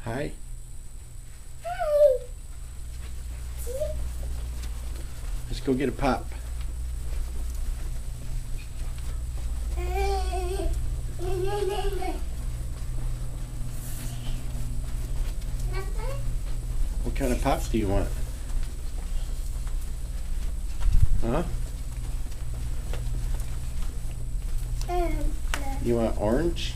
Hi. Let's go get a pop. What kind of pop do you want? Huh? You want orange?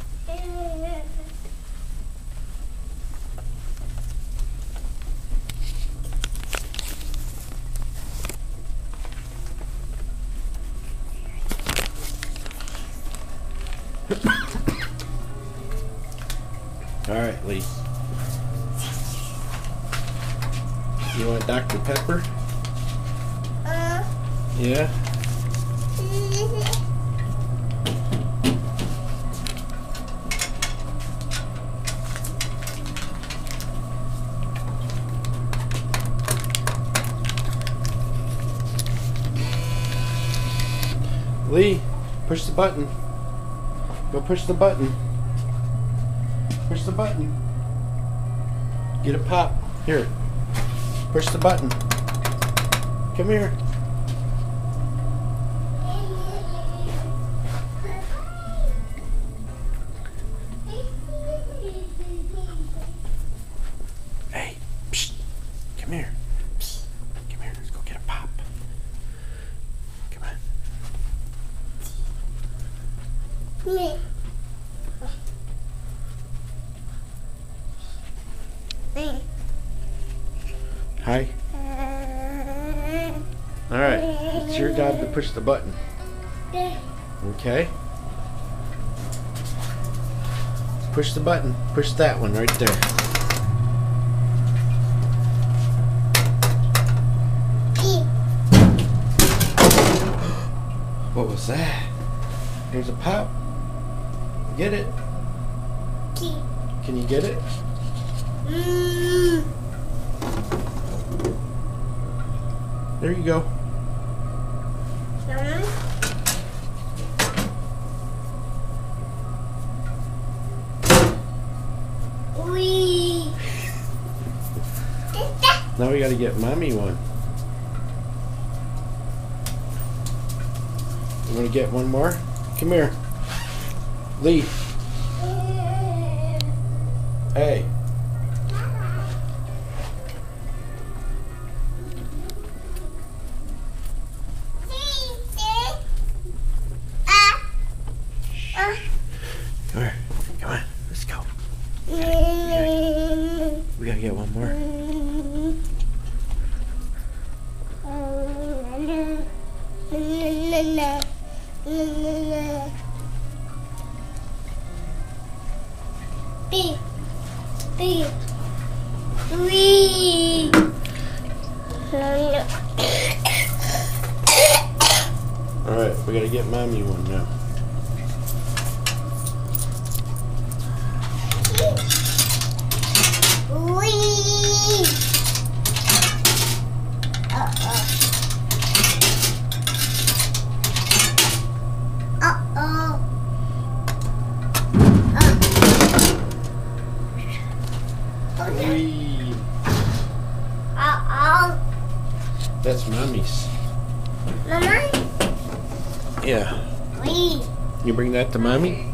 All right, Lee. You want Dr. Pepper? Yeah? Lee, push the button. Go push the button. Push the button. Get a pop. Here. Push the button. Come here. Hey, psst. Come here. Psst. Come here. Let's go get a pop. Come on. Me. Hi. Alright, it's your job to push the button. Okay? Push the button. Push that one right there. What was that? There's a pop. Get it? Can you get it? There you go. Now we gotta get Mommy one. You wanna get one more? Come here. Lee. Hey. Come here. Come on. Let's go. We gotta get one more. Alright, we gotta get Mommy one now. That's Mommy's. Mama? Yeah. You bring that to Mommy?